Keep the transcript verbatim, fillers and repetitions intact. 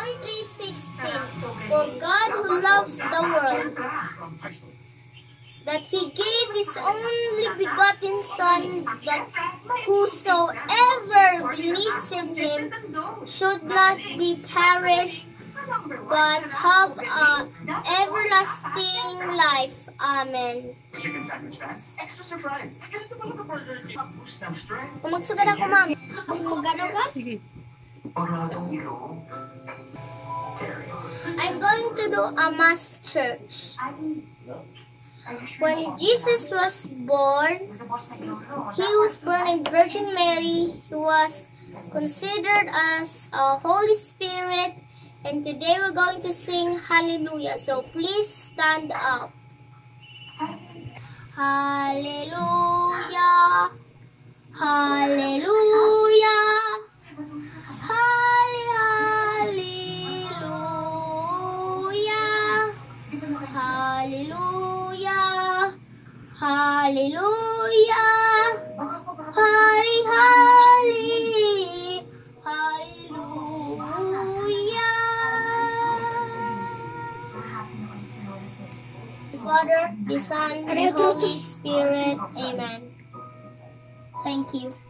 three sixteen, for God who loves the world, that he gave his only begotten Son, that whosoever believes in him should not be perished, but have an everlasting life. Amen. Chicken sandwich fans? Extra surprise! Ganito pala sa burger king. Boost ng strength. Magsugad ako, ma'am. Magano ka? Sige. I'm going to do a mass church. When Jesus was born, he was born in Virgin Mary. He was considered as a Holy Spirit. And today we're going to sing Hallelujah. So please stand up. Hallelujah. Hallelujah. Hallelujah. Hallelujah. Hallelujah. Hari, hari. Hallelujah. Father, the Son, and the Holy Spirit. Amen. Thank you.